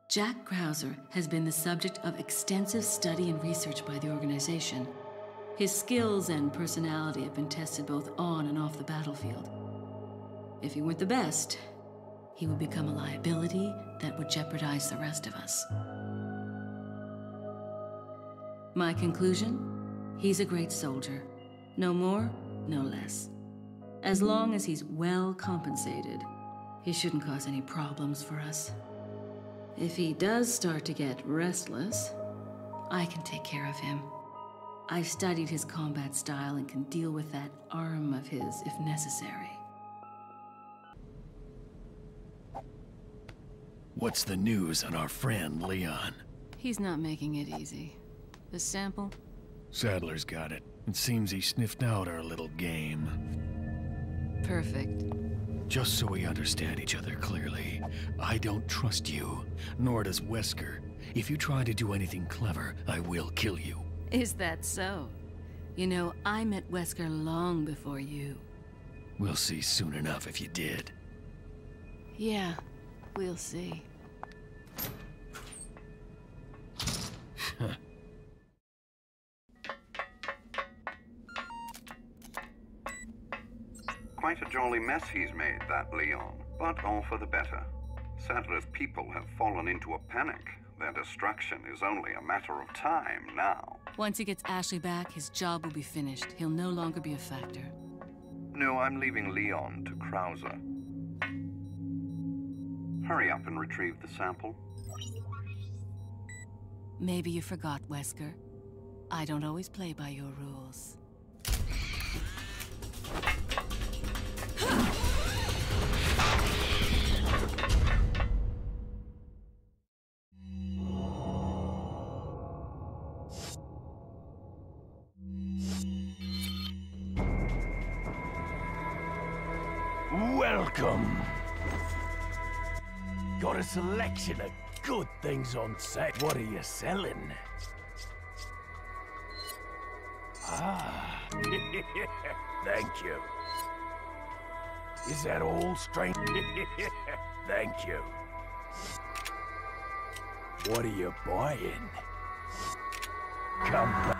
Jack Krauser has been the subject of extensive study and research by the organization. His skills and personality have been tested both on and off the battlefield. If he weren't the best, he would become a liability that would jeopardize the rest of us. My conclusion? He's a great soldier. No more, no less. As long as he's well compensated, he shouldn't cause any problems for us. If he does start to get restless, I can take care of him. I've studied his combat style and can deal with that arm of his if necessary. What's the news on our friend, Leon? He's not making it easy. The sample? Sadler's got it. It seems he sniffed out our little game. Perfect. Just so we understand each other clearly, I don't trust you, nor does Wesker. If you try to do anything clever, I will kill you. Is that so? You know, I met Wesker long before you. We'll see soon enough if you did. Yeah, we'll see. Quite a jolly mess he's made, that Leon, but all for the better. Sadler's people have fallen into a panic. Their destruction is only a matter of time now. Once he gets Ashley back, his job will be finished. He'll no longer be a factor. No, I'm leaving Leon to Krauser. Hurry up and retrieve the sample. Maybe you forgot, Wesker. I don't always play by your rules. Welcome. Got a selection of good things on set. What are you selling? Ah, thank you. Is that all, strange? Thank you. What are you buying? Come back.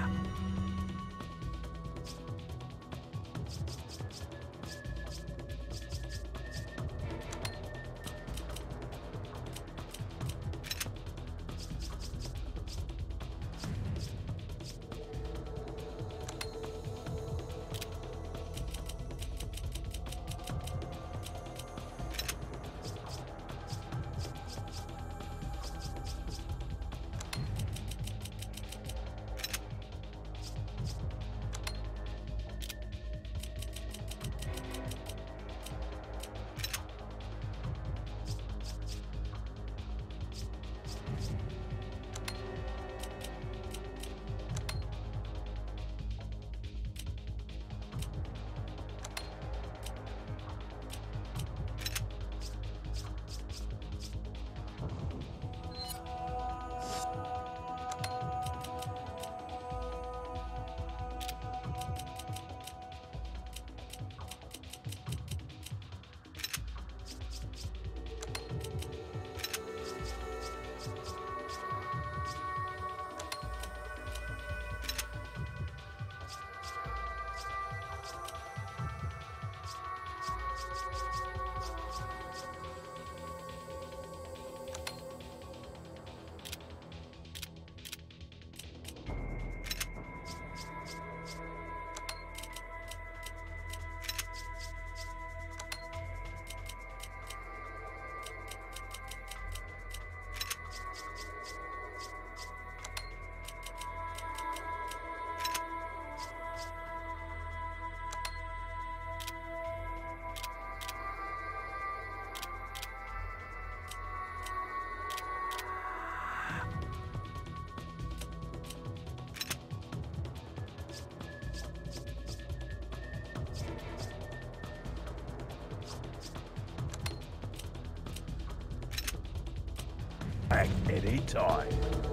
Back anytime.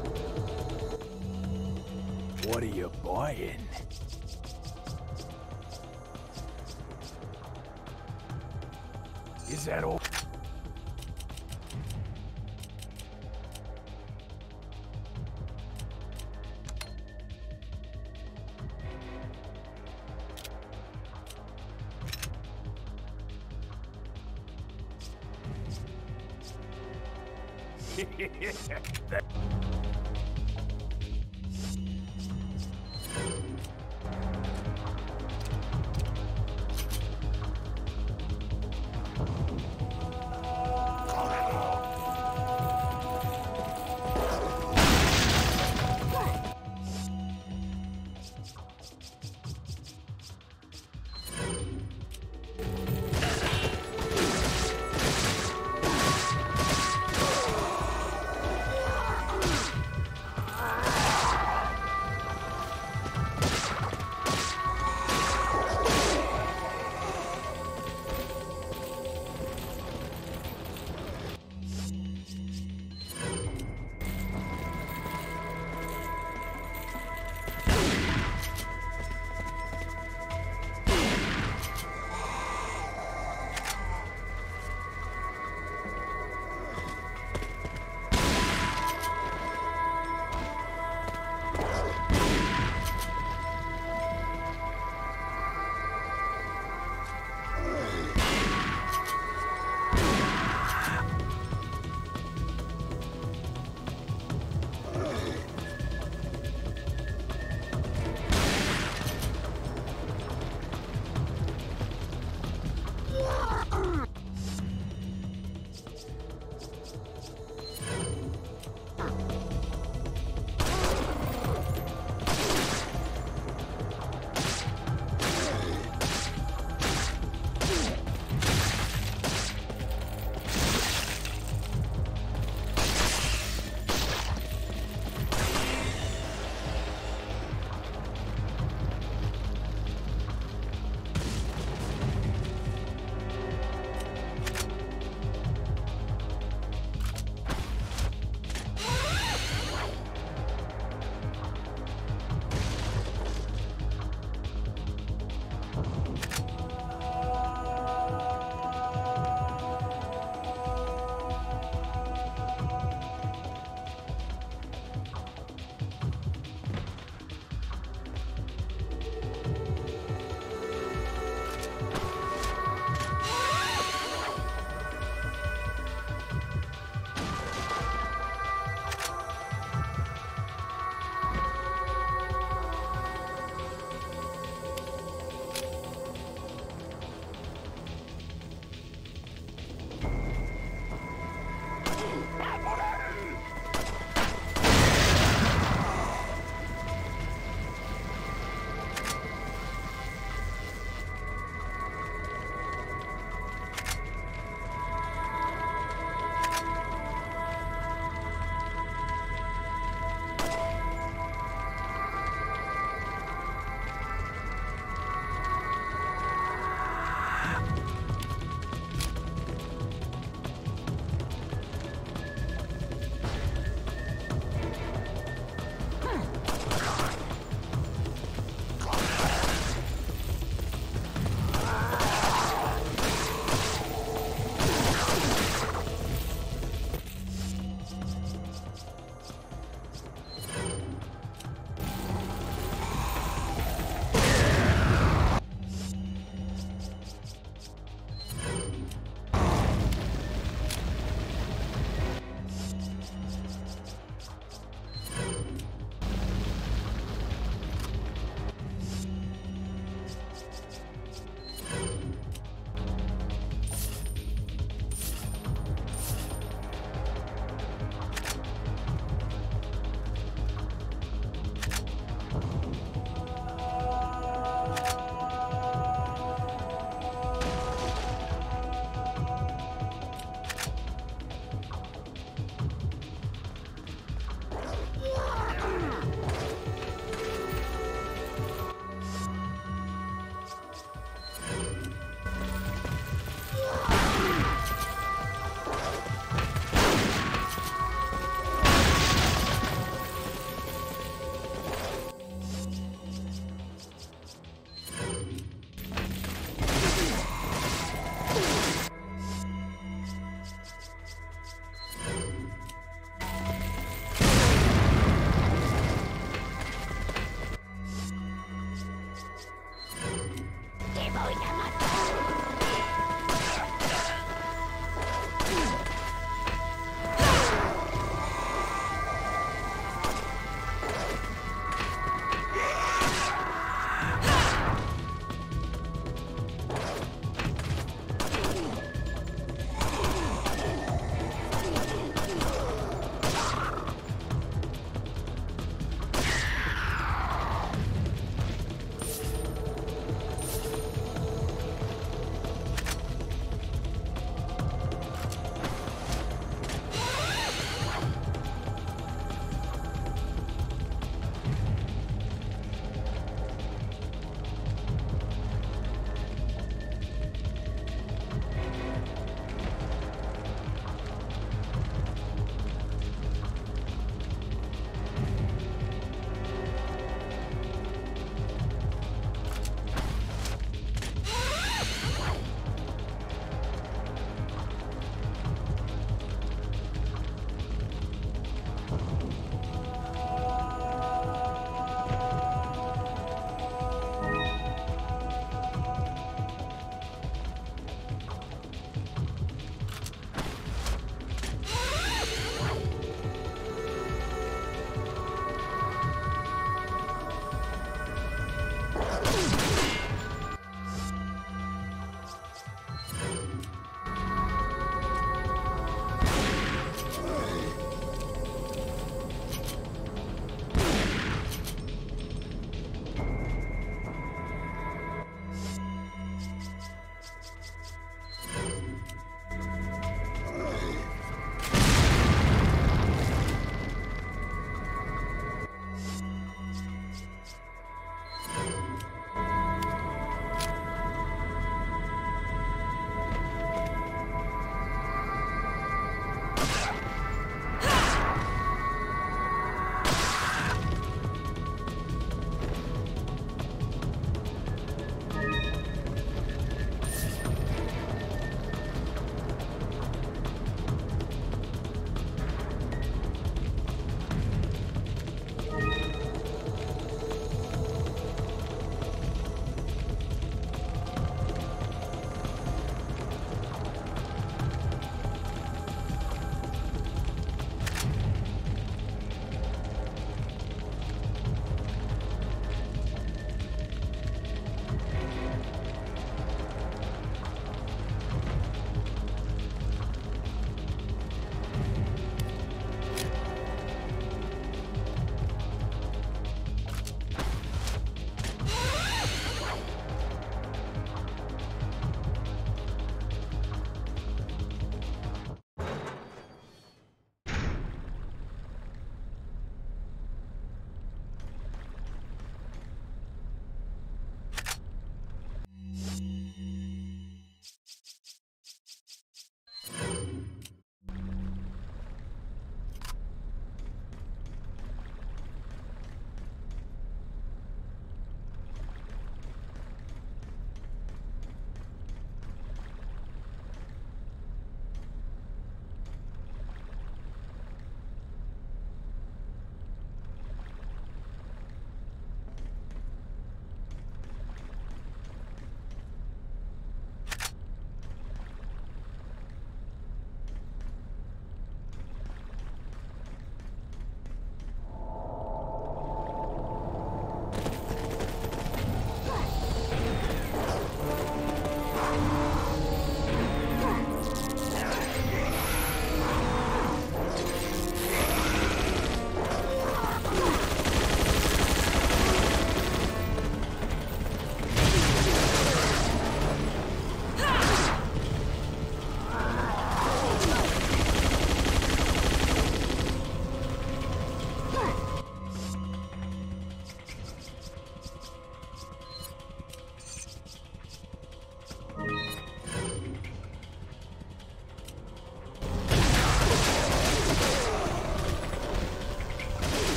What are you buying? Is that all?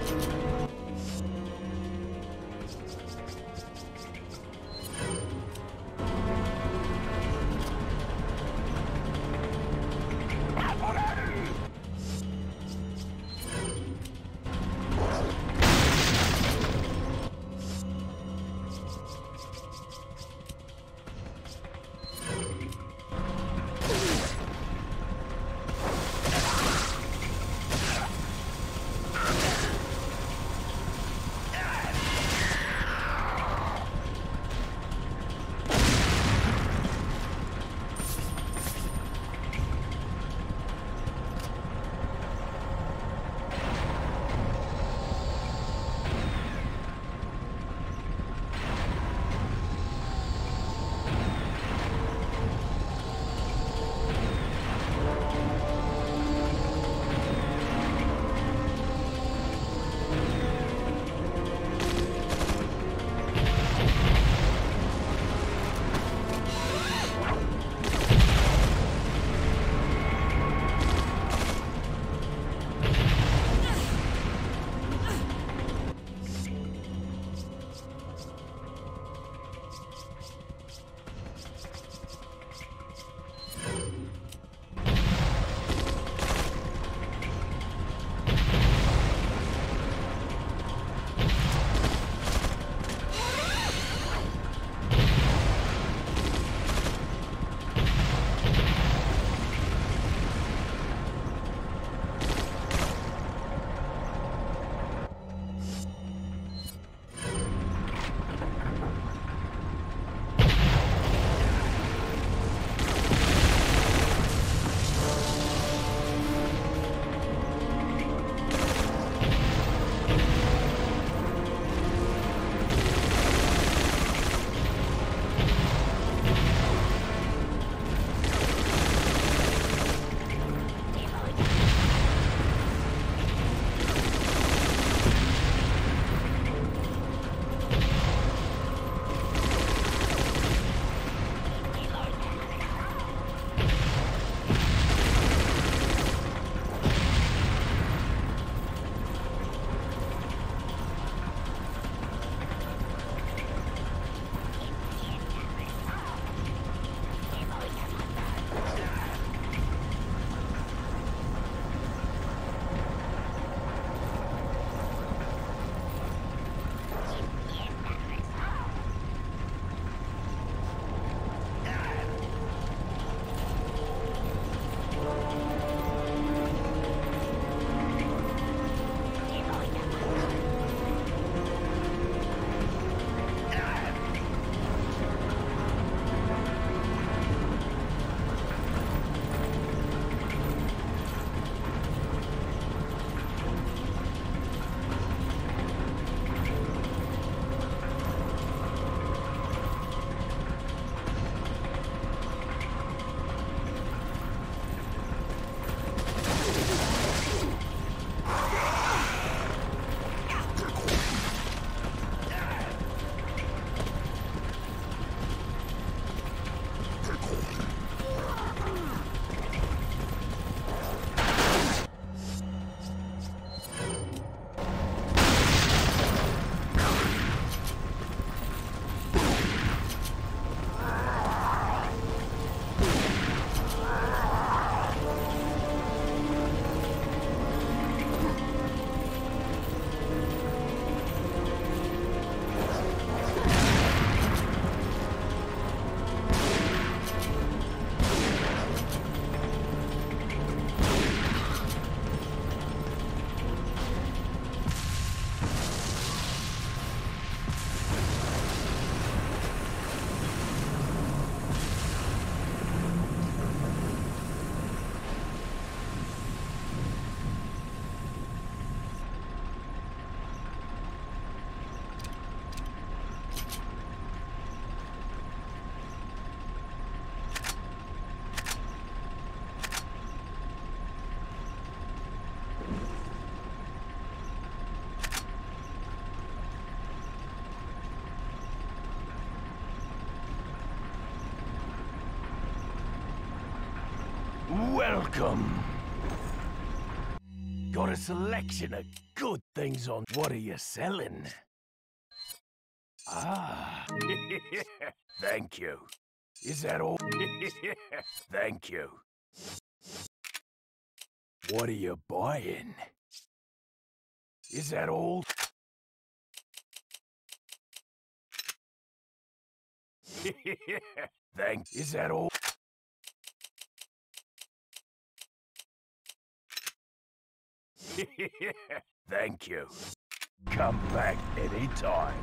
Welcome. Got a selection of good things on. What are you selling? Ah, thank you. Is that all? Thank you. What are you buying? Is that all? Is that all? Thank you. Come back anytime.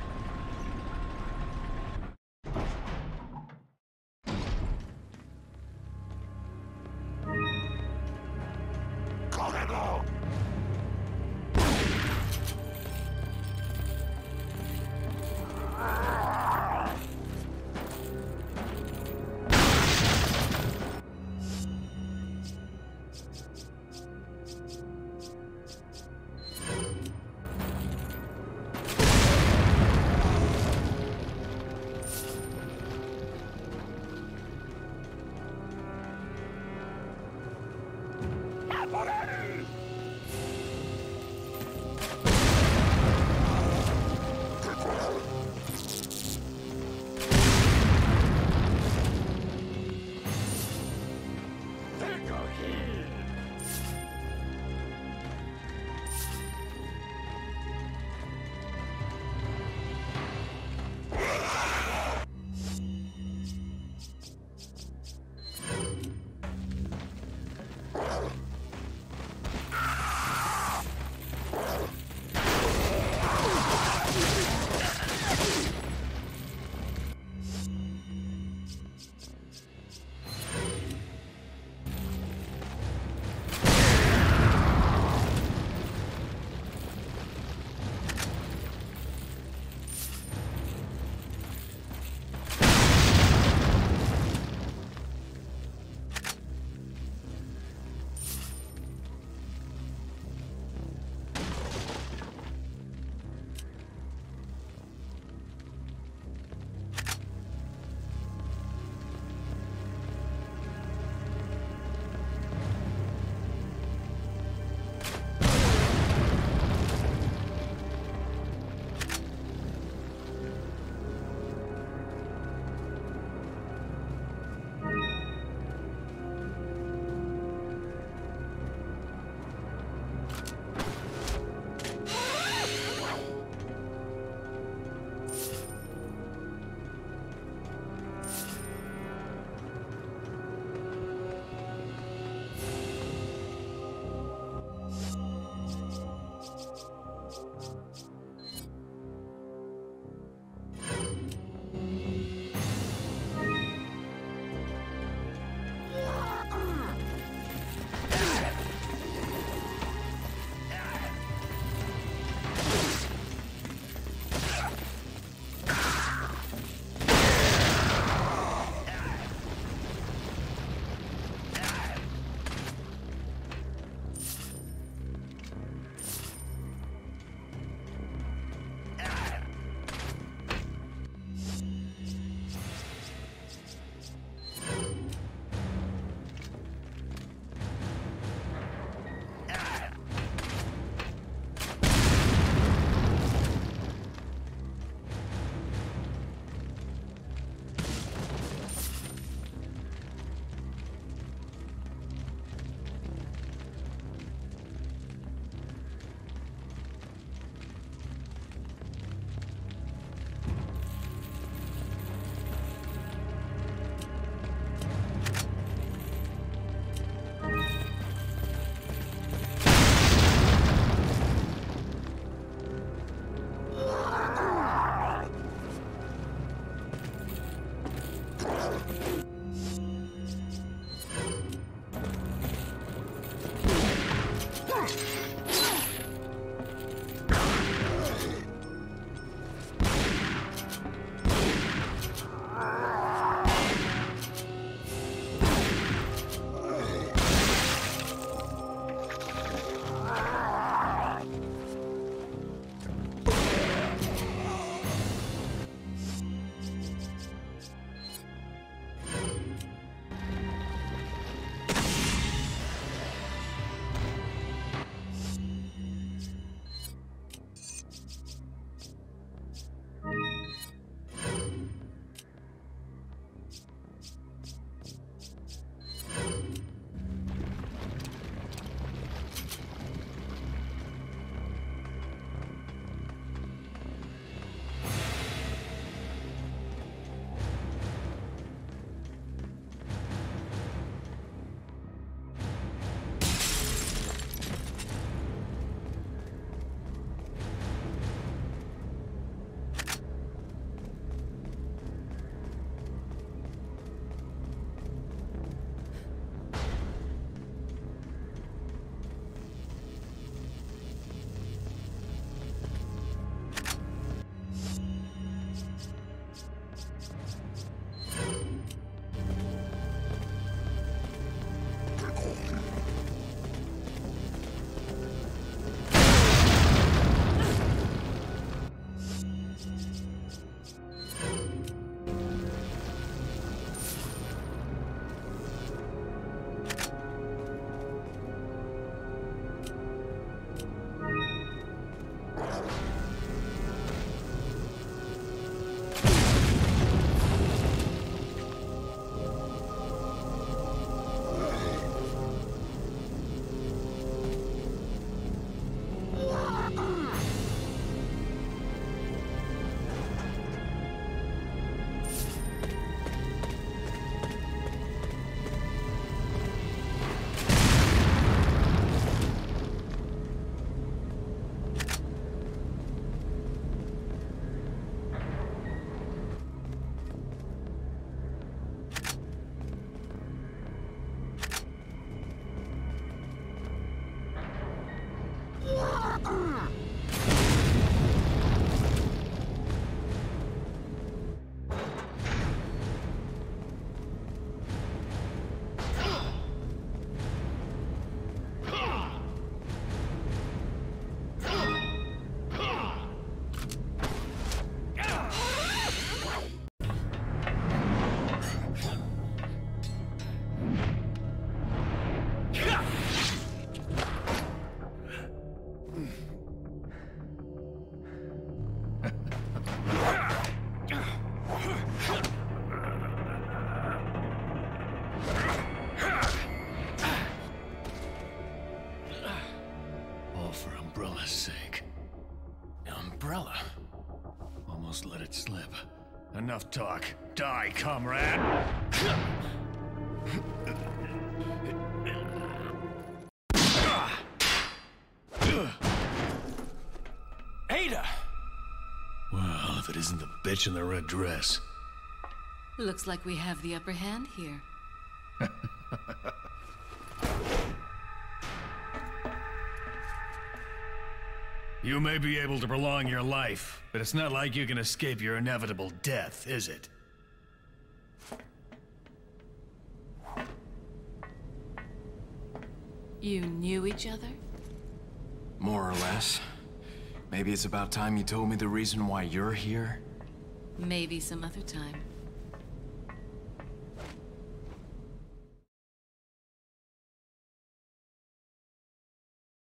almost let it slip. Enough talk. Die, comrade! Ada! Well, if it isn't the bitch in the red dress. Looks like we have the upper hand here. You may be able to prolong your life, but it's not like you can escape your inevitable death, is it? You knew each other? More or less. Maybe it's about time you told me the reason why you're here. Maybe some other time.